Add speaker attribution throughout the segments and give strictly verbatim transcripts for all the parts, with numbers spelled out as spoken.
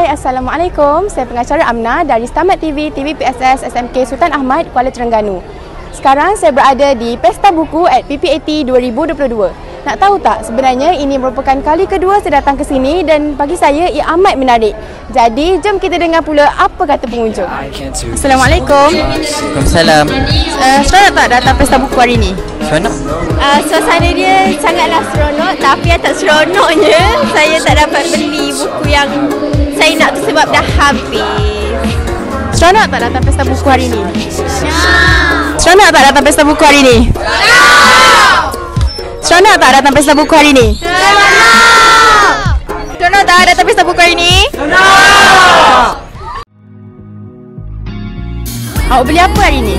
Speaker 1: Hai, Assalamualaikum. Saya pengacara Amna dari Selamat T V, T V P S S S M K Sultan Ahmad, Kuala Terengganu. Sekarang saya berada di Pesta Buku at P P A T dua ribu dua puluh dua. Nak tahu tak, sebenarnya ini merupakan kali kedua saya datang ke sini dan bagi saya ia amat menarik. Jadi, jom kita dengar pula apa kata pengunjung. Assalamualaikum.
Speaker 2: Waalaikumsalam.
Speaker 1: Uh, seronok tak datang Pesta Buku hari ini?
Speaker 2: Seronok?
Speaker 3: Uh, suasana dia sangatlah seronok, tapi yang tak seronoknya saya tak dapat beli buku yang saya nak tu sebab dah habis.
Speaker 1: Seronok tak datang Pesta Buku hari ini? Seronok tak datang Pesta Buku hari ini? Seronok tak datang Pesta Buku hari ini? Seronok tak datang Pesta Buku hari ini? Awak beli apa hari ini?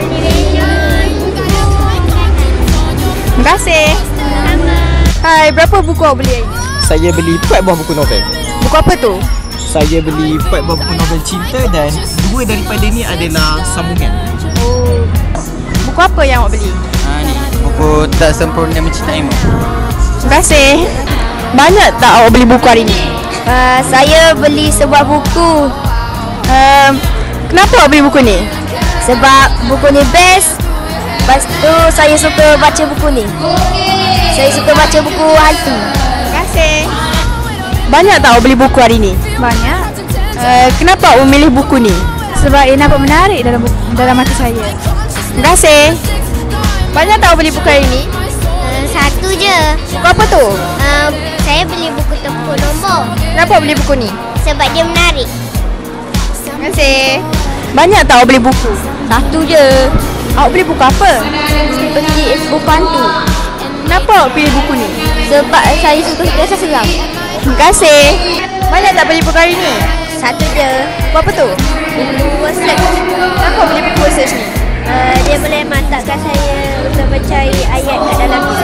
Speaker 1: Terima kasih. Hai, berapa buku awak beli hari ini?
Speaker 2: Saya beli empat buah buku novel.
Speaker 1: Buku apa tu?
Speaker 2: Saya beli empat buah buku novel cinta dan dua daripada ni adalah sambungan.
Speaker 1: Oh. Buku apa yang awak beli?
Speaker 2: Ha ni, buku Tak Sempurna Mencintaimu.
Speaker 1: Terima kasih. Banyak tak awak beli buku hari ini?
Speaker 3: Uh, saya beli sebuah buku
Speaker 1: Um, kenapa awak beli buku ni?
Speaker 3: sebab buku ni best. Lepas tu saya suka baca buku ni. Saya suka baca buku hantu.
Speaker 1: Terima kasih. Banyak tak awak beli buku hari ini?
Speaker 3: Banyak.
Speaker 1: Uh, kenapa awak memilih buku ni?
Speaker 3: Sebab ia nampak menarik dalam dalam mata saya.
Speaker 1: Terima kasih. Banyak tak awak beli buku hari ini?
Speaker 3: Uh, satu je.
Speaker 1: Buku apa tu?
Speaker 3: Uh, saya beli buku tepuk nombor
Speaker 1: Kenapa awak beli buku ni?
Speaker 3: sebab dia menarik.
Speaker 1: Terima kasih. Banyak tak awak beli buku?
Speaker 3: Satu je.
Speaker 1: Awak beli buku apa?
Speaker 3: Beli buku hantu
Speaker 1: Kenapa awak pilih buku ni?
Speaker 3: sebab saya suka kisah seram.
Speaker 1: Terima kasih. Banyak tak beli buku hari ni?
Speaker 3: Satu je.
Speaker 1: Buku apa tu?
Speaker 3: Buku research.
Speaker 1: Kenapa awak beli buku research ni?
Speaker 3: Uh, dia boleh mantapkan saya untuk mencari ayat kat dalam ni.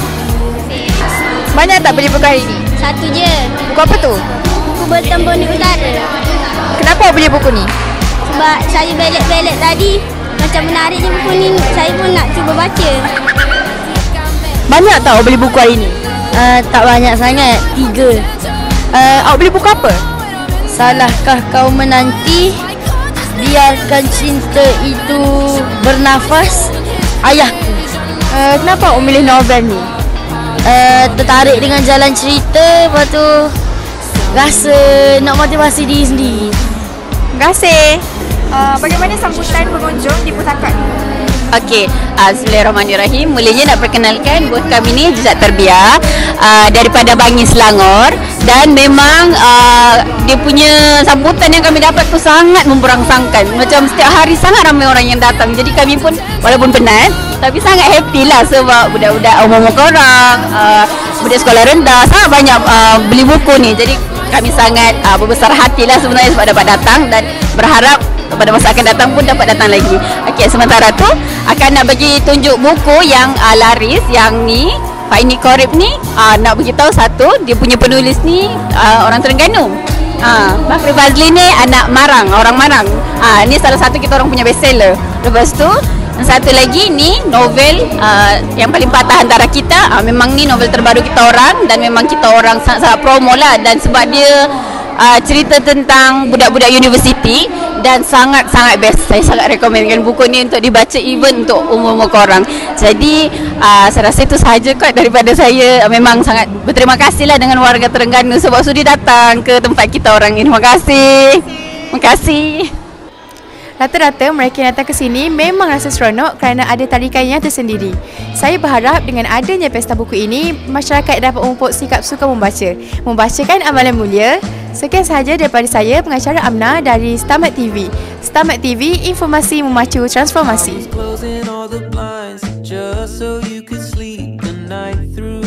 Speaker 1: Banyak tak beli buku hari ni?
Speaker 3: Satu je.
Speaker 1: Buku apa tu?
Speaker 3: Buku Bertembung di Utara.
Speaker 1: Kenapa awak beli buku ni?
Speaker 3: Sebab saya belet-belet tadi, macam menarik je buku ni. Saya pun nak cuba baca.
Speaker 1: Banyak tak awak beli buku hari ni?
Speaker 3: Uh, tak banyak sangat. Tiga.
Speaker 1: Uh, awak beli buku apa?
Speaker 3: Salahkah kau menanti? Biarkan cinta itu bernafas. Ayahku.
Speaker 1: Uh, kenapa awak memilih novel ni?
Speaker 3: Uh, tertarik dengan jalan cerita. Lepas tu rasa nak motivasi diri sendiri.
Speaker 1: Terima kasih. Uh, bagaimana sambutan pengunjung di pusaka?
Speaker 4: Okey, uh, Bismillahirrahmanirrahim. Mulanya nak perkenalkan buat kami ni Jejak Terbiar uh, daripada Bangi, Selangor, dan memang uh, dia punya sambutan yang kami dapat tu sangat memberangsangkan. Macam setiap hari sangat ramai orang yang datang. Jadi kami pun walaupun penat tapi sangat happy lah sebab budak-budak umur-umur korang, uh, budak sekolah rendah sangat banyak uh, beli buku ni. Jadi kami sangat uh, berbesar hati lah sebenarnya sebab dapat datang dan berharap pada masa akan datang pun dapat datang lagi. Okey, sementara tu akan nak bagi tunjuk buku yang uh, laris yang ni. Pak Ini Korib ni uh, nak beritahu satu, dia punya penulis ni uh, orang Terengganu. Ah, uh, Bakri Fazli ni anak Marang, orang Marang. Ah, uh, ni salah satu kita orang punya bestseller. Lepas tu yang satu lagi ni novel uh, yang paling patah antara kita. Uh, memang ni novel terbaru kita orang dan memang kita orang sangat-sangat promo lah, dan sebab dia Uh, cerita tentang budak-budak universiti dan sangat-sangat best. Saya sangat rekomenkan buku ni untuk dibaca even untuk umur-umur korang. Jadi uh, saya rasa itu sahaja kot daripada saya. Uh, memang sangat berterima kasih lah dengan warga Terengganu sebab sudi datang ke tempat kita orang ni. Terima kasih. Terima kasih.
Speaker 1: Rata-rata mereka yang datang ke sini memang rasa seronok kerana ada tarikannya tersendiri. Saya berharap dengan adanya pesta buku ini, masyarakat dapat memupuk sikap suka membaca. Membacakan amalan mulia. Sekian sahaja daripada saya, pengacara Amna dari Selamat T V. Selamat T V, informasi memacu transformasi.